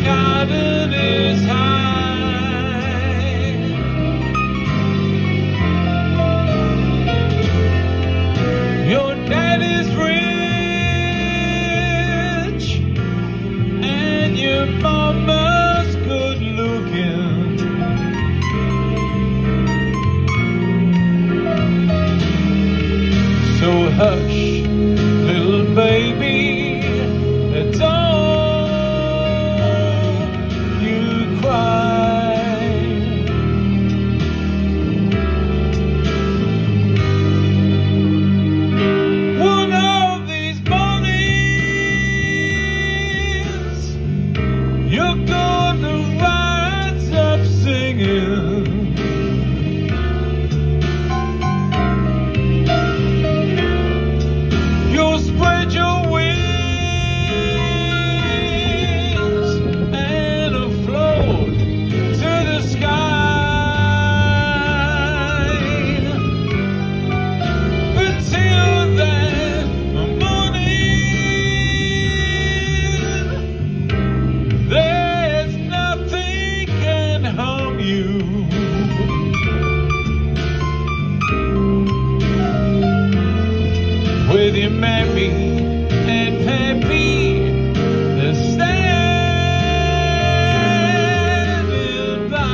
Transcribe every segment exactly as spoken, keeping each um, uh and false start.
garden is high. Your dad is rich and your mama's good looking. So hush, little baby, don't you cry. One of these mornings you're gonna rise up singing. You'll spread your wings and afloat to the sky. But till that morning, there's nothing can harm you. With your mammy and pappy, they're standing by.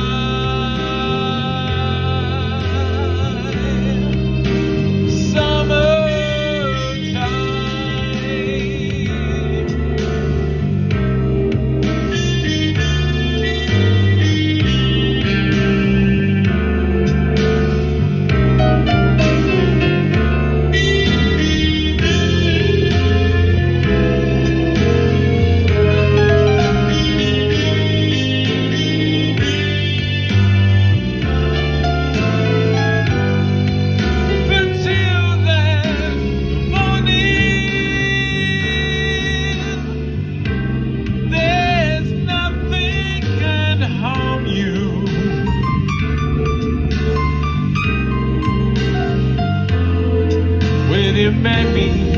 With your mammy